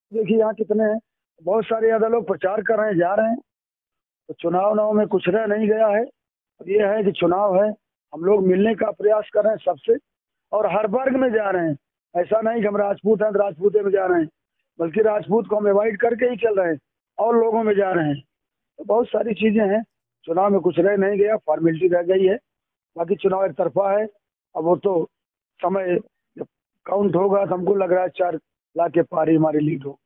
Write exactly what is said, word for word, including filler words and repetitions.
देखिए यहाँ कितने हैं, बहुत सारे ज़्यादा लोग प्रचार कर रहे हैं, जा रहे हैं। तो चुनाव नाव में कुछ रह नहीं गया है। अब ये है कि चुनाव है, हम लोग मिलने का प्रयास कर रहे हैं सबसे, और हर वर्ग में जा रहे हैं। ऐसा नहीं कि हम राजपूत हैं तो राजपूते में जा रहे हैं, बल्कि राजपूत को हम अवॉइड करके ही चल रहे हैं और लोगों में जा रहे हैं। तो बहुत सारी चीज़ें हैं, चुनाव में कुछ रह नहीं गया, फॉर्मेलिटी रह गई है। बाकी चुनाव एक तरफा है। अब वो तो समय जब काउंट होगा तो हमको लग रहा है चार लाख के पार ही हमारी लीड हो।